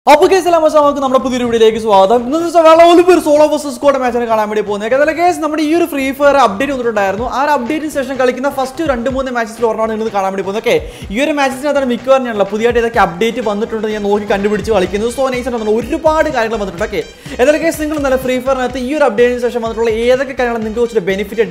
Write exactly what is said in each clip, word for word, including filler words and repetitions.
Now, guys, we have a video swagam. This is a solo versus squad match. We have a FREEFIRE update. Our update session is the first two matches. This match is a update. So, we have a FREEFIRE update session. We benefit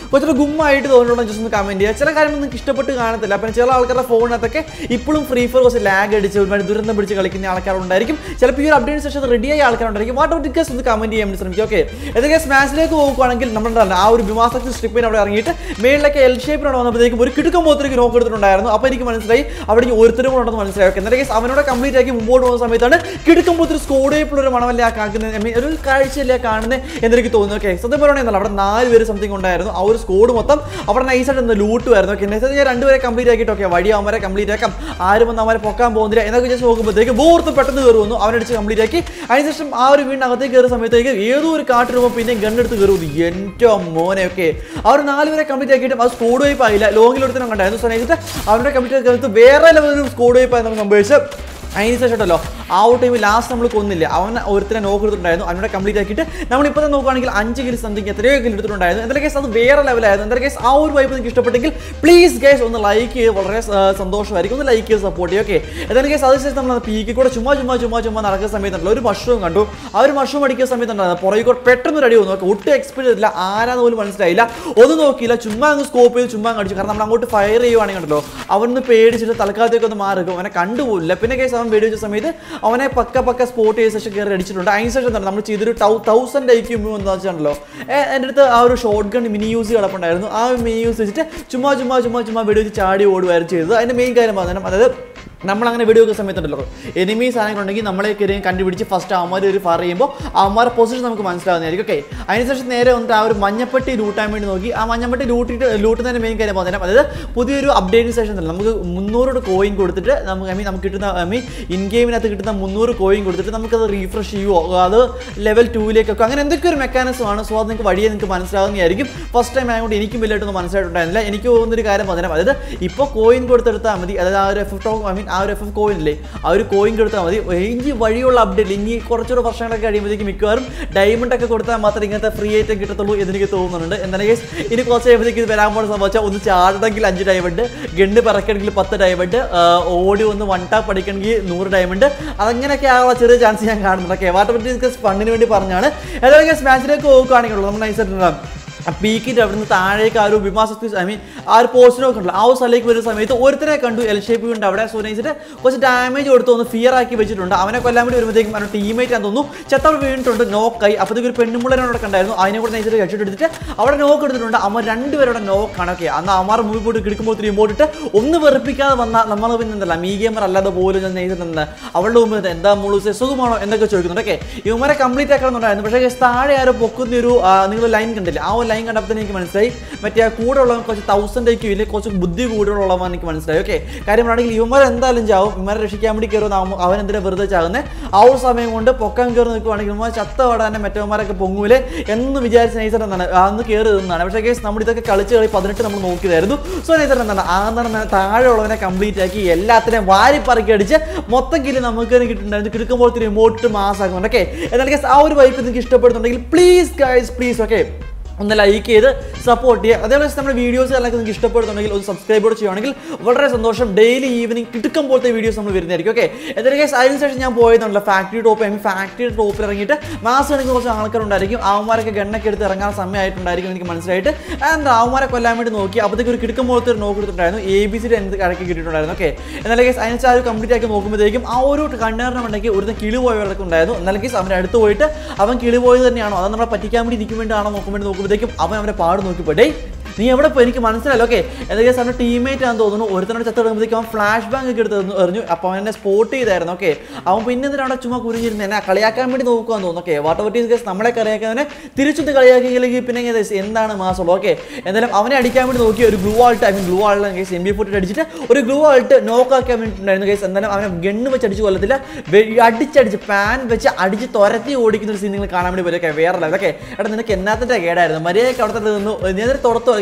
ചിലപ്പോൾ update session ready ആയ ആൾക്കാരുണ്ടായിരിക്കും what out guys ഒന്ന് comment ചെയ്യാൻ വേണ്ടി ശ്രമിക്കുക okay ഏതൊക്കെ സ്മാഷിലേക്ക് പോകുവാണെങ്കിൽ നമ്മൾ ആ ഒരു വിമാസത്തിൽ സ്ട്രിപ്പിന് അവിടെ ഇറങ്ങിയിട്ട് മേളിലേക്ക് എൽ ഷേപ്പിനോട് വന്നപ്പോഴേക്കും ഒരു കിടുക്കം പോലത്തേക്ക് നോക്ക് എടുത്തിട്ടുണ്ടായിരുന്നു അപ്പോൾ എനിക്ക് മനസ്സിലായി അവിടെ ഒരുത്തരും കൂടെ ഉണ്ടെന്ന് മനസ്സിലായി ഓക്കേ എന്തൊക്കെ അവനോട് കംപ്ലീറ്റ് ആക്കി മുമ്പോട്ട് പോകുന്ന സമയത്താണ് കിടുക്കം പോലത്തെ സ്കോഡേപ്പിൾ ഒരു മണമല്ലേ ആ കാക്കുന്നത് ഒരു കാഴ്ചയല്ലേ കാണുന്നത് എന്നെനിക്ക് തോന്നുന്നു ഓക്കേ സത്യം പറയുകയാണെങ്കിൽ അവിടെ നാല് പേര് സംതിങ് ഉണ്ടായിരുന്നു ആ ഒരു സ്കോഡ് മൊത്തം അവിടെ നൈസായിട്ട് ഒന്ന് ലൂട്ട് ആയിരുന്നു ഓക്കേ നൈസായിട്ട് ഞാൻ രണ്ടുപേരെ കംപ്ലീറ്റ് ആക്കിയിട്ട് ഓക്കേ വഴി അവന്മാരെ കംപ്ലീറ്റ് ആക്കാം ആരും വന്ന് അവന്മാരെ പൊക്കാൻ പോകുന്നില്ല എന്നൊക്കെ ജസ്റ്റ് നോക്കുമ്പോഴത്തേക്ക് ബോർത്ത് പെട്ടെന്ന് കയറുന്നു അവനടിച്ച് കംപ്ലീറ്റ് ആക്കി അതിനുശേഷം ആ ഒരു വീടിനകത്തേക്ക് കയറുന്ന സമയത്തേക്ക് ഏതോ ഒരു കാട്ടിരുമ്പോൾ പിന്നെ ഗണ്ണെടുത്ത് കയറുന്നു എൻ്റെ മോനെ ഒക്കെ ആ ഒരു നാല് പേരെ കംപ്ലീറ്റ് ആക്കിയിട്ട് അത് സ്കോഡ് വൈപ്പ് ആയില്ല ലോങ്ങിലെടുത്ത് കണ്ടായിരുന്നു സമയത്ത് അവരുടെ കംപ്ലീറ്റ് കയറുന്നത് വേറെ ലെവലൊരു സ്കോഡ് വൈപ്പ് ആയി നമുക്ക് സംഭവിച്ചത് അതിനുശേഷമല്ലോ ആ ഒരു ടൈമിൽ ലാസ്റ്റ് നമ്മൾ കൊന്നില്ല അവൻ ഒരുത്തരെ നോക്ക് എടുത്തിട്ടുണ്ടായിരുന്നു അവനോട് കംപ്ലീറ്റ് ആക്കിയിട്ട് നമ്മളിപ്പോൾ തന്നെ നോക്കുകയാണെങ്കിൽ അഞ്ച് കിലോ സംതിങ് എത്രയോ കിലോ എടുത്തിട്ടുണ്ടായിരുന്നു എന്തായാലും കേസ് അത് വേറെ ലെവലായിരുന്നു എന്തായാലും കേസ് ആ ഒരു വൈപ്പ് നിങ്ങൾക്ക് ഇഷ്ടപ്പെട്ടെങ്കിൽ പ്ലീസ് ഗൈസ് ഒന്ന് ലൈക്ക് ചെയ്ത് വളരെ സന്തോഷമായിരിക്കും ഒന്ന് ലൈക്ക് ചെയ്ത് സപ്പോർട്ട് ചെയ്യും ഓക്കെ എന്തായാലും കേസ് അതിനുശേഷം നമ്മൾ പീക്കിൽ കൂടെ ചുമ്മാ ചുമ്മാ ചുമ്മാ ചുമ്മാ നടക്കുന്ന സമയത്തുണ്ടല്ലോ ഒരു മഷ്റൂം കണ്ടു ആ ഒരു മഷ്റൂം അടിക്കുന്ന സമയത്തുണ്ടായിരുന്നു പുറകെ കൂടെ പെട്ടെന്ന് റെഡി വന്നു നോക്കി ഒട്ടും എക്സ്പെക്ട് ചെയ്തില്ല ആരാന്ന് പോലും മനസ്സിലായില്ല ഒന്നും നോക്കിയില്ല ചുമ്മാ അങ്ങ് സ്കോപ്പ് ചെയ്ത് ചുമ്മാ അടിച്ചു കാരണം നമ്മൾ അങ്ങോട്ട് ഫയർ ചെയ്യുവാണെങ്കിൽ ഉണ്ടല്ലോ അവനൊന്ന് പേടിച്ചിട്ട് തൽക്കാലത്തേക്ക് ഒന്ന് മാറും അവനെ കണ്ടുപോലില്ല പിന്നെ കേസ് അവൻ വെടിവെച്ച സമയത്ത് അവനെ പക്ക പക്ക സ്പോട്ട് ചെയ്ത ശേഷം കയറി അടിച്ചിട്ടുണ്ട് അതിന് ശേഷം എന്താണ് നമ്മൾ ചെയ്തൊരു ടൗ തൗസൻഡ് ഐക്യൂ എന്താ വെച്ചാണല്ലോ എൻ്റെ അടുത്ത് ആ ഒരു ഷോർട്ട് ഗൺ മിനി യൂസ് കിടപ്പുണ്ടായിരുന്നു ആ മിനി യൂസ് വെച്ചിട്ട് ചുമ്മാ ചുമ്മാ ചുമ്മാ ചുമ്മാ വെടിവെച്ച് ചാടി ഓടുകയായിരുന്നു ചെയ്തത് അതിൻ്റെ മെയിൻ കാര്യം പറഞ്ഞു അതായത് നമ്മളങ്ങനെ വീഡിയോ ഒക്കെ സമയത്തുണ്ടല്ലോ എനിമീസ് സാധനങ്ങളുണ്ടെങ്കിൽ നമ്മളെ കയറി കണ്ടുപിടിച്ച് ഫസ്റ്റ് അവന്മാർ ഒരു ഫയർ ചെയ്യുമ്പോൾ അവന്മാരുടെ പൊസിഷൻ നമുക്ക് മനസ്സിലാവുന്നതായിരിക്കും ഓക്കെ അതിനുശേഷം നേരെ വന്നിട്ട് ആ ഒരു മഞ്ഞപ്പെട്ടി ലൂട്ടാൻ വേണ്ടി നോക്കി ആ മഞ്ഞപ്പെട്ടി ലൂട്ടിട്ട് ലൂട്ടുന്നതിൻ്റെ മെയിൻ കാര്യം പറഞ്ഞാൽ അതായത് പുതിയൊരു അപ്ഡേറ്റ് സെഷൻ തന്നെ നമുക്ക് മുന്നൂറ് കോയിൻ കൊടുത്തിട്ട് നമുക്ക് ഐ മീൻ നമുക്ക് കിട്ടുന്ന ഐ മീൻ ഇൻ ഗെയിമിനകത്ത് കിട്ടുന്ന മുന്നൂറ് കോയിൻ കൊടുത്തിട്ട് നമുക്കത് റീഫ്രഷ് ചെയ്യുമോ അത് ലെവൽ ടൂയിലേക്കൊക്കെ അങ്ങനെ എന്തൊക്കെ ഒരു മെക്കാനിസമാണ് സോ അത് നിങ്ങൾക്ക് വഴിയെ നിങ്ങൾക്ക് മനസ്സിലാവുന്നതായിരിക്കും ഫസ്റ്റ് ടൈം ആയതുകൊണ്ട് എനിക്ക് വലിയായിട്ടൊന്നും മനസ്സിലായിട്ടുണ്ടായിരുന്നില്ല എനിക്ക് തോന്നുന്നൊരു കാര്യം പറഞ്ഞാൽ അതായത് ഇപ്പോൾ കോയിൻ കൊടുത്തെടുത്താൽ മതി അതായത് ആ ഒരു എഫ് ഐ മീൻ ആ ഒരു എഫ് എഫ് കോയിൻ ഇല്ലേ ആ ഒരു കോയിൻ കൊടുത്താൽ മതി ഇനി വഴിയുള്ള അപ്ഡേറ്റ് ഇനി കുറച്ചുകൂടെ വർഷങ്ങളൊക്കെ കഴിയുമ്പോഴത്തേക്ക് മിക്കവാറും ഡയമണ്ട് ഒക്കെ കൊടുത്താൽ മാത്രമേ ഇങ്ങനത്തെ ഫ്രീ ആയിട്ട് കിട്ടത്തുള്ളൂ എന്നെനിക്ക് തോന്നുന്നുണ്ട് എന്തായാലും കേസ് ഇനി കുറച്ച് കഴിയുമ്പോഴത്തേക്ക് ഇത് വരാൻ പോകുന്ന സംഭവിച്ചാൽ ഒന്ന് ചാടണമെങ്കിൽ അഞ്ച് ഡയമണ്ട് ഗണ്ണ് പറക്കണമെങ്കിൽ പത്ത് ഡയമണ്ട് ഓടി ഒന്ന് വൺ ടാപ്പ് അടിക്കണമെങ്കിൽ നൂറ് ഡയമണ്ട് അതങ്ങനെയൊക്കെ ആകാനുള്ള ചെറിയ ചാൻസ് ഞാൻ കാണുന്നുണ്ട് ഓക്കെ വാട്ടർ ഡിസ്കസ് ഫണ്ടിന് വേണ്ടി പറഞ്ഞാണ് ഏതായാലും കേസ് മാച്ചിലേക്ക് നോക്കുകയാണെങ്കിലോ നമ്മൾ നൈസായിട്ടുണ്ടാകും പീക്കിൻ്റെ അവിടെ നിന്ന് താഴേക്ക് ആ ഒരു വിമാസത്തിൽ ഐ മീൻ ആ ഒരു പോസ്റ്റിനൊക്കെ ഉണ്ടല്ലോ ആ ഒരു സ്ഥലത്തേക്ക് വരുന്ന സമയത്ത് ഒരുത്തരെ കണ്ടു എൽ ഷേപ്പ് ഉണ്ട് അവിടെ സോ നൈസിട്ട് കുറച്ച് ഡാമേജ് കൊടുത്ത് ഒന്ന് ഫിയർ ആക്കി വെച്ചിട്ടുണ്ട് അവനെ കൊല്ലാൻ വേണ്ടി വരുമ്പോഴത്തേക്കും അവരുടെ ടീമേറ്റ് ആണെന്ന് തോന്നുന്നു ചെത്തവിടെ വീണിട്ടുണ്ട് നോക്കായി അപ്പോഴത്തേക്ക് ഒരു പെണ്ണുമുള്ളനോടെ കണ്ടായിരുന്നു അതിനെ കൂടെ നൈസിട്ട് ഹെഡ്ഷോട്ട് എടുത്തിട്ട് അവിടെ നോക്ക് എടുത്തിട്ടുണ്ട് അവൻ രണ്ടുപേരുടെ നോക്കാണ് ഓക്കെ അന്ന് അമ്മാർ മൂവി പോയിട്ട് കിടക്കുമ്പോൾ ഒത്തിരി ഇമ്പോട്ടിട്ട് ഒന്ന് വെറുപ്പിക്കാതെ വന്നാൽ നമ്മൾ പിന്നെ എന്തല്ല മീ ഗെയിമർ അല്ലാതെ പോലും ഞാൻ നെയ്തിട്ടുണ്ട് അവളുടെ മുമ്പ് എന്താ മുളുസെ സുഖമാണോ എന്നൊക്കെ ചോദിക്കുന്നുണ്ട് ഓക്കെ ഇവന്മാരെ കംപ്ലീറ്റ് ആക്കണമെന്നുണ്ടായിരുന്നു പക്ഷേ താഴെ ആരോ പൊക്കുന്ന ഒരു നിങ്ങൾ ലൈൻ കണ്ടില്ല ആ ഒരു ലൈൻ കണ്ടപ്പോൾ തന്നെ എനിക്ക് മനസ്സിലായി മറ്റേ ആ കൂടെ ഉള്ളവൻ കുറച്ച് തൗസൻഡ് ഐക്യൂ ഇല്ലേ കുറച്ച് ബുദ്ധി കൂടുതലുള്ളവൻ എനിക്ക് മനസ്സിലായി ഓക്കെ കാര്യമാണെങ്കിൽ ഇവന്മാർ എന്തായാലും ചാവും ഇവന്മാരെ രക്ഷിക്കാൻ വേണ്ടി കയറുന്ന അവൻ എന്തിനാ വെറുതെ ചാകുന്നത് ആ ഒരു സമയം കൊണ്ട് പൊക്കം കയറി നിൽക്കുവാണെങ്കിൽ ഇവന്മാർ ചത്ത പാടാൻ മറ്റവന്മാരൊക്കെ പൊങ്ങൂലെ എന്ന് വിചാരിച്ച നൈസർ എന്താണ് അന്ന് കയറി നിന്നാണ് പക്ഷേ കേസ് നമ്മൾ ഇതൊക്കെ കളിച്ച് കളി പതിനെട്ട് നമ്മൾ നോക്കിയതായിരുന്നു സോ നൈസർ എന്താണ് ആ എന്താണ് താഴെ ഉള്ളവനെ കംപ്ലീറ്റ് ആക്കി എല്ലാത്തിനെയും വാരി പറക്കി അടിച്ച് മൊത്തം കില്ല് നമുക്ക് തന്നെ കിട്ടുന്നുണ്ടായിരുന്നു കിടക്കുമ്പോൾ റിമോട്ട് മാസാക്കുന്നുണ്ട് ഓക്കെ എന്നാൽ കേസ് ആ ഒരു വൈപ്പ് നിങ്ങൾക്ക് ഇഷ്ടപ്പെടുന്നുണ്ടെങ്കിൽ പ്ലീസ് ഗൈസ് പ്ലീസ് ഓക്കെ ഒന്ന് ലൈക്ക് ചെയ്ത് സപ്പോർട്ട് ചെയ്യുക അതേപോലെ നമ്മുടെ വീഡിയോസ് എല്ലാം നിങ്ങൾക്ക് ഇഷ്ടപ്പെടുന്നുണ്ടെങ്കിൽ ഒന്ന് സബ്സ്ക്രൈബ് ചെയ്യുകയാണെങ്കിൽ വളരെ സന്തോഷം ഡെയിലി ഈവനിങ് കിടക്കും പോലത്തെ വീഡിയോസ് നമ്മൾ വരുന്നതായിരിക്കും ഓക്കെ എന്തായാലും കേസ് അതിന് ശേഷം ഞാൻ പോയതുണ്ടല്ലോ factory top I mean factory ടോപ്പിൽ ഇറങ്ങിയിട്ട് മാസം എനിക്ക് കുറച്ച് ആൾക്കാരുണ്ടായിരിക്കും അവന്മാരൊക്കെ ഗണ്ണൊക്കെ എടുത്ത് ഇറങ്ങാൻ സമയമായിട്ടുണ്ടായിരിക്കും എനിക്ക് മനസ്സിലായിട്ട് ആൻഡ് അവന്മാരെ കൊല്ലാൻ വേണ്ടി നോക്കി അപ്പോഴത്തേക്ക് ഒരു കിടക്കും പോലത്തെ ഒരു നോക്ക് എടുത്തിട്ടുണ്ടായിരുന്നു എ ബി സി എന്ത് കടക്കി കിട്ടിയിട്ടുണ്ടായിരുന്നു ഓക്കെ എന്നാലും കേസ് അതിന് ആ ഒരു കംപ്ലീറ്റ് ആക്കി നോക്കുമ്പോഴത്തേക്കും ആ ഒരു കണ്ണേറിനുണ്ടെങ്കിൽ ഒരു കിളി പോയവരൊക്കെ ഉണ്ടായിരുന്നു എന്നാലും കേസ് അവൻ്റെ അടുത്ത് പോയിട്ട് അവൻ കിളി പോയത് തന്നെയാണോ അത് നമ്മളെ പറ്റിക്കാൻ വേണ്ടി ഇരിക്കും വേണ്ടിയാണോ നോക്കാൻ വേണ്ടി നോക്കുമ്പോഴത്തേക്കും അവൻ അവനെ പാട് നോക്കിപ്പോട്ടെ നീ എവിടെ പോയി എനിക്ക് മനസ്സിലായല്ലോ ഓക്കെ എന്തൊക്കെയാ അവൻ്റെ ടീമേറ്റ് ആണെന്ന് തോന്നുന്നു ഒരുത്തനോട് ചത്ത് കിടക്കുമ്പോഴത്തേക്കും അവൻ ഫ്ലാഷ് ബാങ്ക് ഒക്കെ എടുത്ത് എറിഞ്ഞു അപ്പോൾ അവനെ സ്പോട്ട് ചെയ്തായിരുന്നു ഓക്കെ അവൻ പിന്നെ എന്തിനാണ് അവിടെ ചുമ്മാ കുരിഞ്ഞിരുന്നത് എന്നെ കളിയാക്കാൻ വേണ്ടി നോക്കുവാന്ന് തോന്നുന്നു ഓക്കെ വാട്ടർ വട്ടീസ് കേസ് നമ്മളെ കളിയാക്കാനെ തിരിച്ചൊന്ന് കളിയാക്കിയില്ലെങ്കിൽ പിന്നെ എന്താണ് മാസമുള്ളൂ ഓക്കെ എന്തായാലും അവനെ അടിക്കാൻ വേണ്ടി നോക്കി ഒരു gloo wall I mean gloo ആളുടെ കേസ് എം ബി ഫോർട്ടി അടിച്ചിട്ട് ഒരു ഗ്ലൂ ആൾട്ട് നോക്കാക്കാൻ വേണ്ടിയിട്ടുണ്ടായിരുന്നു കേസ് എന്തായാലും അവനെ ഗണ്ണ് വെച്ച് അടിച്ച് കൊല്ലത്തില്ല അടിച്ചടിച്ച് പാൻ വെച്ച് അടിച്ച് തുരത്തി ഓടിക്കുന്ന ഒരു സീൻ നിങ്ങൾ കാണാൻ വേണ്ടി പറ്റും വേറെ അതൊക്കെ എടാ നിനക്ക് എന്നാത്തിൻ്റെ കേടായിരുന്നു മര്യാദയ്ക്ക് അവിടെ നിന്ന് നീ തുടർത്ത്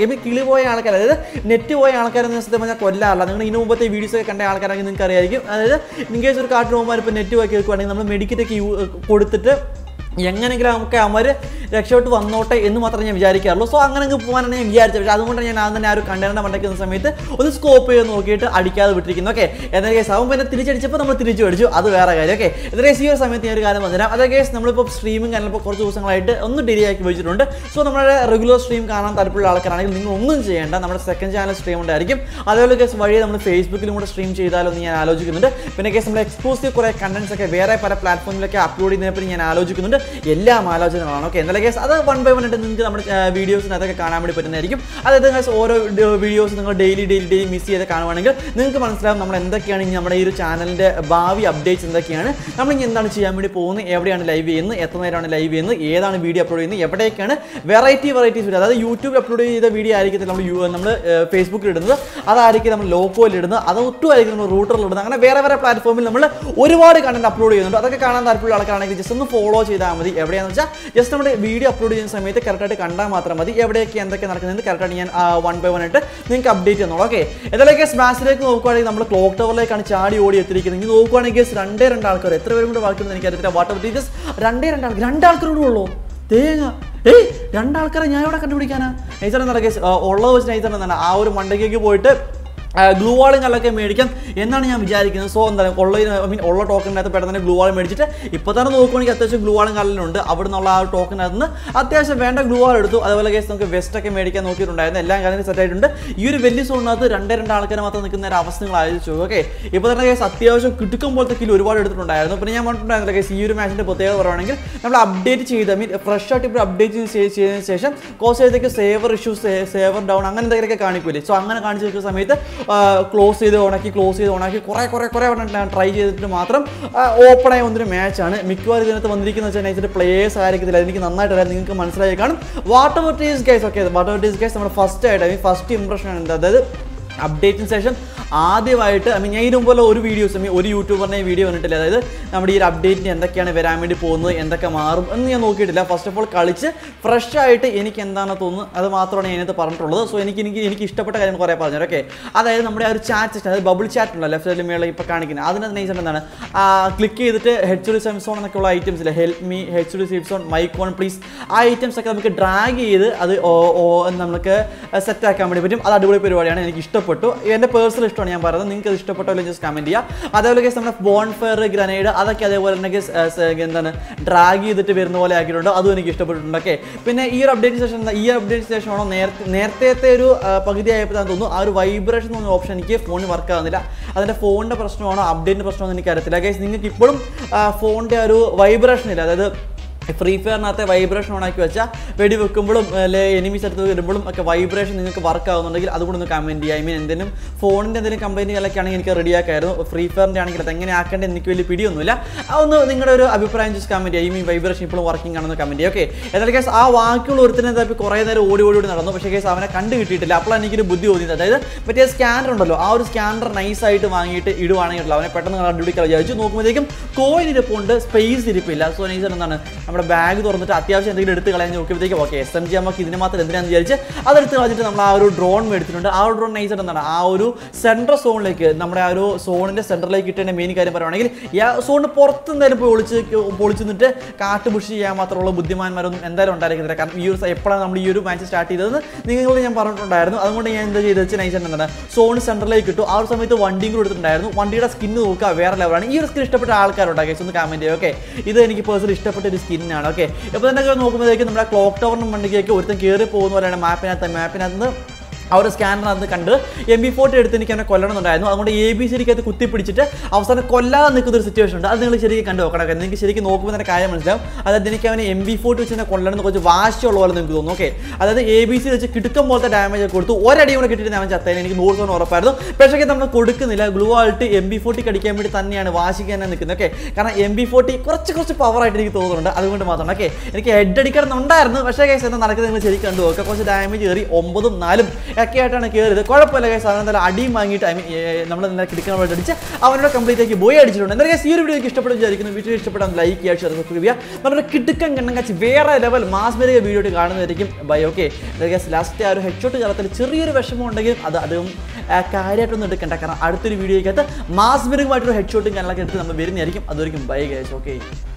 ഇപ്പം കിളി പോയ ആൾക്കാർ, അതായത് നെറ്റ് പോയ ആൾക്കാരെന്ന് സത്യം പറഞ്ഞാൽ കൊല്ലാറില്ല. നിങ്ങൾ ഇതിന് മുമ്പത്തെ വീഡിയോസ് ഒക്കെ കണ്ട ആൾക്കാരാണെങ്കിൽ നിങ്ങൾക്ക് അറിയായിരിക്കും. അതായത് ഇൻ കേസ് ഒരു കാട്ടിൽ പോകുമ്പോൾ ഇപ്പോൾ നെറ്റ് പോയി കേൾക്കുവാണെങ്കിൽ നമ്മൾ മെഡിക്കറ്റൊക്കെ കൊടുത്തിട്ട് എങ്ങനെയെങ്കിലും നമുക്ക് അവർ രക്ഷപ്പെട്ട് വന്നോട്ടെ എന്ന് മാത്രമേ ഞാൻ വിചാരിക്കാറുള്ളൂ. സോ അങ്ങനെ പോകാനാണ് ഞാൻ വിചാരിച്ചത്. പക്ഷേ അതുകൊണ്ടാണ് ഞാൻ ആദ്യം തന്നെ ആ ഒരു കണ്ടെയ്നർ മണ്ടയ്ക്കുന്ന സമയത്ത് ഒന്ന് സ്കോപ്പ് ചെയ്ത് നോക്കിയിട്ട് അടിക്കാതെ വിട്ടിരിക്കുന്നു. ഓക്കെ, എന്നാൽ കേസ് അവൻ പിന്നെ തിരിച്ചടിച്ചപ്പോൾ നമ്മൾ തിരിച്ചു അടിച്ചു, അത് വേറെ കാര്യം. ഓക്കെ, എന്നാൽ കേസ് ഈ ഒരു സമയത്ത് ഞാൻ ഒരു കാര്യം പറഞ്ഞുതരാം. അതേ കേസ് നമ്മളിപ്പോൾ സ്ട്രീമിംഗ് കാണുമ്പോൾ കുറച്ച് ദിവസങ്ങളായിട്ട് ഒന്ന് ഡിലേ ആക്കി വെച്ചിട്ടുണ്ട്. സോ നമ്മുടെ റെഗുലർ സ്ട്രീം കാണാൻ താല്പര്യമുള്ള ആൾക്കാരാണെങ്കിൽ നിങ്ങൾ ഒന്നും ചെയ്യേണ്ട, നമ്മുടെ സെക്കൻഡ് ചാനൽ സ്ട്രീം ഉണ്ടായിരിക്കും. അതേപോലെ കേസ് വഴി നമ്മൾ ഫേസ്ബുക്കിലും കൂടെ സ്ട്രീം ചെയ്താലോ എന്ന് ഞാൻ ആലോചിക്കുന്നുണ്ട്. പിന്നെ കേസ് നമ്മൾ എക്സ്ക്ലൂസീവ് കുറേ കണ്ടന്റ്സ് ഒക്കെ വേറെ പല പ്ലാറ്റ്ഫോമിലൊക്കെ അപ്ലോഡ് ചെയ്യുന്നതിനെപ്പറ്റി ഞാൻ ആലോചിക്കുന്നുണ്ട്. എല്ലാം ആലോചനകളാണ്. ഓക്കെ, എന്തായാലും കേസ് അത് വൺ ബൈ വൺ ആയിട്ട് നിങ്ങൾക്ക് നമ്മുടെ വീഡിയോസിനകത്തൊക്കെ കാണാൻ വേണ്ടി പറ്റുന്നതായിരിക്കും. അതായത് കേസ് ഓരോ വീഡിയോസ് നിങ്ങൾ ഡെയിലി ഡെയിലി ഡെയിലി മിസ് ചെയ്ത് കാണുവാണെങ്കിൽ നിങ്ങൾക്ക് മനസ്സിലാവും നമ്മൾ എന്തൊക്കെയാണ് ഇനി നമ്മുടെ ഈ ഒരു ചാനലിൻ്റെ ഭാവി അപ്ഡേറ്റ്സ് എന്തൊക്കെയാണ്, നമ്മൾ ഇനി എന്താണ് ചെയ്യാൻ വേണ്ടി പോകുന്നത്, എവിടെയാണ് ലൈവ് ചെയ്യുന്നത്, എത്ര നേരമാണ് ലൈവ് ചെയ്യുന്നത്, ഏതാണ് വീഡിയോ അപ്ലോഡ് ചെയ്യുന്നത്, എവിടേക്കാണ് വെറൈറ്റി വെറൈറ്റീസ് വീഡിയോ. അതായത് യൂട്യൂബിൽ അപ്ലോഡ് ചെയ്ത വീഡിയോ ആയിരിക്കും നമ്മൾ നമ്മൾ ഫേസ്ബുക്കിൽ ഇടുന്നത്, അതായിരിക്കും നമ്മൾ ലോക്കോയിൽ ഇടുന്നത്, അത് ഒട്ടും ആയിരിക്കും നമ്മൾ റൂട്ടറിൽ ഇടുന്നത്. അങ്ങനെ വേറെ വേറെ പ്ലാറ്റ്ഫോമിൽ നമ്മൾ ഒരുപാട് കണ്ടന്റ് അപ്ലോഡ് ചെയ്യുന്നുണ്ട്. അതൊക്കെ കാണാൻ താല്പര്യമുള്ള ആൾക്കാരാണെങ്കിൽ ജസ്റ്റ് ഒന്ന് ഫോളോ ചെയ്താൽ മതി. എവിടെയാണെന്ന് വെച്ചാൽ ജസ്റ്റ് നമ്മുടെ വീഡിയോ അപ്ലോഡ് ചെയ്യുന്ന സമയത്ത് കറക്റ്റായിട്ട് കണ്ടാൽ മാത്രം മതി. എവിടെയൊക്കെ എന്തൊക്കെ നടക്കുന്നത് കറക്റ്റായിട്ട് ഞാൻ വൺ ബൈ വൺ ആയിട്ട് നിങ്ങൾക്ക് അപ്ഡേറ്റ് ചെയ്യുന്നുള്ളൂ. ഓക്കെ, ഏതൊക്കെ സ്മാഷിലേക്ക് നോക്കുകയാണെങ്കിൽ നമ്മൾ ക്ലോക്ക് ടവറിലേക്കാണ് ചാടി ഓടി എത്തിയിരിക്കുന്നത്. ഇനി നോക്കുകയാണെങ്കിൽ രണ്ടേ രണ്ട് ആൾക്കാർ, എത്ര പേരും കൂടെ ബാക്കിയുണ്ടെന്ന് എനിക്കറിയില്ല. വാട്ടർ ടീച്ചേഴ്സ് രണ്ടേ രണ്ട് ആൾക്കാർ രണ്ടാൾക്കാരോട് ഉള്ളൂ. തേങ്ങ ഏയ് രണ്ടാൾക്കാരെ ഞാൻ ഇവിടെ കണ്ടുപിടിക്കാനാ. നൈസാണ് നടക്കുക ഉള്ളത് വെച്ച് നൈസാണ് എന്താണ് ആ ഒരു മണ്ടയ്ക്കേക്ക് പോയിട്ട് ഗ്ലൂ വാളും കല്ലൊക്കെ മേടിക്കാം എന്നാണ് ഞാൻ വിചാരിക്കുന്നത്. സോ എന്താണ് ഉള്ള ഐ മീൻ ഉള്ള ടോക്കണിനകത്ത് പെട്ടെന്ന് തന്നെ ഗ്ലൂ വാൾ മേടിച്ചിട്ട് ഇപ്പോൾ തന്നെ നോക്കുകയാണെങ്കിൽ അത്യാവശ്യം ഗ്ലൂ വാളും കല്ലിനുണ്ട്. അവിടെ നിന്നുള്ള ആ ടോക്കണിനകത്ത് നിന്ന് അത്യാവശ്യം വേണ്ട ഗ്ലൂ വാൾ എടുത്തു. അതുപോലെ കേസ് നമുക്ക് വെസ്റ്റൊക്കെ മേടിക്കാൻ നോക്കിയിട്ടുണ്ടായിരുന്നു. എല്ലാം കാര്യങ്ങളും സെറ്റ് ആയിട്ടുണ്ട്. ഈ ഒരു വലിയ സോണിനകത്ത് രണ്ടേ രണ്ട് ആൾക്കാർ മാത്രം നിൽക്കുന്ന ഒരു അവസ്ഥ നിങ്ങൾ ആലോചിച്ചു. ഓക്കെ, ഇപ്പോൾ തന്നെ കേസ് അത്യാവശ്യം കിട്ടുക്കും പോലത്തെ കിലോ ഒരുപാട് എടുത്തിട്ടുണ്ടായിരുന്നു. പിന്നെ ഞാൻ പറഞ്ഞിട്ടുണ്ടായിരുന്നില്ല കേസ് ഈ ഒരു മാച്ചിൻ്റെ പ്രത്യേകത പറയുകയാണെങ്കിൽ നമ്മൾ അപ്ഡേറ്റ് ചെയ്ത് ഐ മീൻ ഫ്രഷ് ആയിട്ട് ഇപ്പോൾ അപ്ഡേറ്റ് ചെയ്തതിന് ശേഷം കോഴ്സ് ചെയ്തേക്ക് സേവർ ഇഷ്യൂസ് സേവർ ഡൗൺ അങ്ങനെ എന്തെങ്കിലുമൊക്കെ കാണിക്കൂലേ. സോ അങ്ങനെ കാണിച്ചു വെക്കുന്ന സമയത്ത് ക്ലോസ് ചെയ്ത് ഓണാക്കി ക്ലോസ് ചെയ്ത് ഓണാക്കി കുറേ കുറേ കുറേ ഞാൻ ട്രൈ ചെയ്തിട്ട് മാത്രം ഓപ്പണായി വന്നൊരു മാച്ചാണ്. മിക്കവാറും ഇതിനകത്ത് വന്നിരിക്കുന്നത് വെച്ചാൽ നൈസിൻ്റെ പ്ലേയേഴ്സ് ആയിരിക്കത്തില്ല. എനിക്ക് നന്നായിട്ട് അറിയാം, നിങ്ങൾക്ക് മനസ്സിലായി കാണും. Whatever it is guys. Okay, whatever it is guys നമ്മുടെ ഫസ്റ്റ് ആയിട്ട് ഐ മീൻ ഫസ്റ്റ് ഇംപ്രഷൻ ആണ്. അതായത് അപ്ഡേറ്റിന് ശേഷം ആദ്യമായിട്ട് ഐ മീൻ ഞാൻ ഇതിന് മുമ്പുള്ള ഒരു വീഡിയോസ് ഐ മീൻ ഒരു യൂട്യൂബറിനെ വീഡിയോ വന്നിട്ടില്ല. അതായത് നമ്മുടെ ഈ ഒരു അപ്ഡേറ്റിന് എന്തൊക്കെയാണ് വരാൻ വേണ്ടി പോകുന്നത്, എന്തൊക്കെ മാറും എന്ന് ഞാൻ നോക്കിയിട്ടില്ല. ഫസ്റ്റ് ഓഫ് ഓൾ കളിച്ച് ഫ്രഷ് ആയിട്ട് എനിക്ക് എന്താണെന്ന് തോന്നുന്നു അത് മാത്രമാണ് ഞാൻ ഇതിനകത്ത് പറഞ്ഞിട്ടുള്ളത്. സോ എനിക്ക് എനിക്ക് എനിക്ക് ഇഷ്ടപ്പെട്ട കാര്യം കുറേ പറഞ്ഞു. ഓക്കെ, അതായത് നമ്മുടെ ആ ഒരു ചാറ്റ് സിസ്റ്റം, അതായത് ബബിൾ ചാറ്റ് ഉണ്ടല്ലോ ലെഫ്റ്റ് സൈഡിൽ മേളിൽ ഇപ്പോൾ കാണിക്കുന്നത്, അതിനകത്ത് നൈസ് എന്താണ് ക്ലിക്ക് ചെയ്തിട്ട് ഹെച്ച് ഡി സെംസോൺ എന്നൊക്കെയുള്ള ഐറ്റംസ് ഇല്ല, ഹെൽപ്പ് മീ, ഹെച്ച് ഡി സെംസോൺ, മൈക്കോൺ പ്ലീസ്, ആ ഐറ്റംസ് ഒക്കെ നമുക്ക് ഡ്രാഗ് ചെയ്ത് അത് നമുക്ക് സെറ്റ് ആക്കാൻ വേണ്ടി പറ്റും. അത് അടിപൊളി പരിപാടിയാണ്, എനിക്ക് ഇഷ്ടപ്പെട്ടു. എൻ്റെ പേഴ്സണൽ ഇഷ്ടമാണ് ഞാൻ പറയുന്നത്. നിങ്ങൾക്ക് അത് ഇഷ്ടപ്പെട്ടോ അല്ലെങ്കിൽ ജസ്റ്റ് കമൻറ്റ് ചെയ്യുക. അതേപോലെ കേസ് നമ്മുടെ ബോൺ ഫയർ ഗ്രനേഡ് അതൊക്കെ അതേപോലെ തന്നെ കേസ് എന്താണ് ഡ്രാഗ് ചെയ്തിട്ട് വരുന്ന പോലെ ആക്കിയിട്ടുണ്ട്. അതും എനിക്ക് ഇഷ്ടപ്പെട്ടിട്ടുണ്ട്. ഓക്കെ, പിന്നെ ഈ ഒരു അപ്ഡേറ്റ് സെഷൻ ഈ അപ്ഡേറ്റ് സെഷൻ ആണോ നേരത്തെ നേരത്തെ ഒരു പകുതി ആയപ്പോൾ ഞാൻ തോന്നുന്നു ആ ഒരു വൈബ്രേഷൻ എന്ന ഓപ്ഷൻ എനിക്ക് ഫോണിൽ വർക്ക് ആകുന്നില്ല. അതിൻ്റെ ഫോണിൻ്റെ പ്രശ്നമാണോ അപ്ഡേറ്റിൻ്റെ പ്രശ്നമാണോ എനിക്ക് അറിയത്തില്ല. കേസ് നിങ്ങൾക്ക് ഇപ്പോഴും ഫോണിൻ്റെ ഒരു വൈബ്രേഷൻ ഇല്ല. അതായത് ഫ്രീ ഫയറിനകത്തെ വൈബ്രേഷൻ ഓണാക്കി വെച്ചാൽ വെടി വെക്കുമ്പോഴും അല്ലെ എനിമീസ് അടുത്ത് വരുമ്പോഴും ഒക്കെ വൈബ്രേഷൻ നിങ്ങൾക്ക് വർക്ക് ആകുന്നുണ്ടെങ്കിൽ അതുകൊണ്ട് ഒന്ന് കമൻറ്റ് ചെയ്യുക. ഐ മീൻ എന്തെങ്കിലും ഫോണിൻ്റെ എന്തെങ്കിലും കംപ്ലൈൻറ്റുകളൊക്കെ ആണെങ്കിൽ എനിക്ക് റെഡിയാക്കായിരുന്നു. ഫ്രീ ഫയറിൻ്റെ ആണെങ്കിൽ അത് എങ്ങനെ ആക്കേണ്ടത് എനിക്ക് വലിയ പിടിയൊന്നുമില്ല. അതൊന്ന് നിങ്ങളുടെ ഒരു അഭിപ്രായം ജസ്റ്റ് കമൻറ്റ് ചെയ്യുക. ഐ മീൻ വൈബ്രേഷൻ ഇപ്പോഴും വർക്കിംഗ് ആണെന്ന് കമൻറ്റ് ചെയ്യുക. ഓക്കെ, എന്നാലും കേസ് ആ വാക്കുകൾ ഒരുത്തിനെ തപ്പി കുറേ നേരം ഓടി ഓടി ഓടി നടന്നു. പക്ഷേ കേസ് അവനെ കണ്ടു കിട്ടിയിട്ടില്ല. അപ്പോൾ എനിക്കൊരു ബുദ്ധി തോന്നിയത്, അതായത് മറ്റേ സ്കാനർ ഉണ്ടല്ലോ, ആ ഒരു സ്കാനർ നൈസായിട്ട് വാങ്ങിയിട്ട് ഇടുവാണെങ്കിൽ അവനെ പെട്ടെന്ന് കണ്ടുപിടിക്കാൻ വിചാരിച്ചു. നോക്കുമ്പോഴത്തേക്കും കോയിൻ ഇരിപ്പുണ്ട്, സ്പേസ് ഇരിപ്പില്ല. സോ നൈസ് എന്താണ് നമ്മുടെ ബാഗ് തുറന്നിട്ട് അത്യാവശ്യം എന്തെങ്കിലും എടുത്ത് കളയാൻ നോക്കിയപ്പോഴത്തേക്ക് ഓക്കെ എസ് എം ജി നമുക്ക് ഇതിന് മാത്രം എന്തിനാന്ന് വിചാരിച്ച് അതെടുത്ത് കളഞ്ഞിട്ട് നമ്മൾ ആ ഒരു ഡ്രോൺ മേടിച്ചിട്ടുണ്ട്. ആ ഒരു ഡ്രോൺ നൈസായിട്ട് എന്താണ് ആ ഒരു സെൻട്രൽ സോണിലേക്ക് നമ്മുടെ ആ ഒരു സോണിൻ്റെ സെൻറ്ററിലേക്ക് കിട്ടേണ്ട മെയിൻ കാര്യം പറയുകയാണെങ്കിൽ ഈ സോണിന് പുറത്ത് എന്തായാലും പോയി ഒളിച്ച് പൊളിച്ച് നിന്നിട്ട് കാട്ടുപുഷി ചെയ്യാൻ മാത്രമുള്ള ബുദ്ധിമാന്മാരൊന്നും എന്തായാലും ഉണ്ടായിരിക്കുന്നില്ല. കാരണം ഈ ഒരു എപ്പോഴാണ് നമ്മൾ ഈ ഒരു മാച്ച് സ്റ്റാർട്ട് ചെയ്തതെന്ന് നിങ്ങൾ ഞാൻ പറഞ്ഞിട്ടുണ്ടായിരുന്നു. അതുകൊണ്ട് ഞാൻ എന്താ ചെയ്ത് വെച്ച് നൈസായിട്ട് എന്താണ് സോൺ സെൻറ്ററിലേക്ക് കിട്ടും. ആ ഒരു സമയത്ത് വണ്ടിയും കൂടെ എടുത്തിട്ടുണ്ടായിരുന്നു. വണ്ടിയുടെ സ്കിന്ന് നോക്കുക വേറെ ലെവലാണ്. ഈ ഒരു സ്കിൻ ഇഷ്ടപ്പെട്ട ആൾക്കാരുണ്ടാക്കി ഒന്ന് കമൻറ്റ് ചെയ്യുക. ഓക്കെ, ഇത് എനിക്ക് പേഴ്സണലി ഇഷ്ടപ്പെട്ട ഒരു സ്കിന്നാണ്. ഓക്കെ, ഇപ്പോൾ തന്നെ നോക്കുമ്പോഴേക്കും നമ്മുടെ ക്ലോക്ക് ടവറിന് മണ്ടിലേക്ക് ഒരുത്തൻ കയറി പോകുന്ന പോലെയാണ് മാപ്പിനകത്ത് മാപ്പിനകത്ത് ആ ഒരു സ്കാനറിനകത്ത് കണ്ട് എം ബി ഫോർട്ടി എടുത്ത് എനിക്ക് എന്നെ കൊല്ലണമെന്നുണ്ടായിരുന്നു. അതുകൊണ്ട് എ ബി സിരിക്കകത്ത് കുത്തിപ്പിടിച്ചിട്ട് അവസാനം കൊല്ലാതെ നിൽക്കുന്ന ഒരു സിറ്റുവേഷൻ ഉണ്ട്. അത് നിങ്ങൾ ശരിക്കും കണ്ടു നോക്കണം. നിങ്ങൾക്ക് ശരിക്കും നോക്കുമ്പോൾ തന്നെ കാര്യം മനസ്സിലാവും. അതായത് എനിക്ക് അവനെ എം ബി ഫോർട്ടി വെച്ച് തന്നെ കൊല്ലണമെന്ന് കുറച്ച് വാശിയുള്ള പോലെ നിങ്ങൾക്ക് തോന്നുന്നു. ഓക്കെ, അതായത് എ ബി സി വെച്ച് കിടക്കം പോലത്തെ ഡാമേജ് ഒക്കെ കൊടുത്തു. ഒരടി കൂടെ കിട്ടിയിട്ട് അവൻ ചത്തേനെ എനിക്ക് നൂറ് ശതമാനം ഉറപ്പായിരുന്നു. പക്ഷേ നമ്മൾ കൊടുക്കുന്നില്ല. ഗ്ലൂ ആയിട്ട് എം ബി ഫോർട്ടി കടിക്കാൻ വേണ്ടി തന്നെയാണ് വാശിക്ക് തന്നെ നിൽക്കുന്നത്. ഓക്കെ, കാരണം എം ബി ഫോർട്ടി കുറച്ച് കുറച്ച് പവറായിട്ട് എനിക്ക് തോന്നുന്നുണ്ട്. അതുകൊണ്ട് മാത്രമാണ്. ഓക്കെ, എനിക്ക് ഹെഡ് അടിക്കണമെന്നുണ്ടായിരുന്നു. പക്ഷേ കേസ് എന്താ നടക്കുന്നത് നിങ്ങൾ ശരിക്കും കണ്ടു നോക്കുക. കുറച്ച് ഡാമേജ് കയറി ഒമ്പതും നാലും ഒക്കെ ആയിട്ടാണ് കയറിയത്. കുഴപ്പമില്ല ഗൈസ്, അവൻ എന്തായാലും അടിയും വാങ്ങിയിട്ട് ഐ മീൻ നമ്മൾ എന്താ കിടക്കാൻ വേണ്ടി അടിച്ച് അവനോട് കംപ്ലീറ്റ് ആക്കി ബോയ് അടിച്ചിട്ടുണ്ട്. എന്തായാലും ഗൈസ് ഈ ഒരു വീഡിയോ ഇഷ്ടപ്പെടും വിചാരിക്കുന്നു. വീഡിയോ ഇഷ്ടപ്പെടാൻ ലൈക്ക് ചെയ്യുക, ഷെയർ സബ്സ്ക്രൈബ് ചെയ്യുക. നമ്മുടെ കിടുക്കൻ കണ്ണം കാച്ചി വേറെ ലെവൽ മാസ്മരിക വീഡിയോ ആയിട്ട് കാണുന്നതായിരിക്കും. ബൈ. ഓക്കെ ഗൈസ്, ലാസ്റ്റ് ആ ഒരു ഹെഡ്ഷോട്ട് കാലത്തിൽ ചെറിയൊരു വിഷമം ഉണ്ടെങ്കിലും അത് അതും കാര്യമായിട്ടൊന്നും എടുക്കണ്ട. കാരണം അടുത്തൊരു വീഡിയോയ്ക്കകത്ത് മാസ്മരികമായിട്ടൊരു ഹെഡ്ഷോട്ടും കാര്യങ്ങളൊക്കെ എടുത്ത് നമ്മൾ വരുന്നതായിരിക്കും. അതുവരെയും ബൈ ഗൈസ്. ഓക്കെ.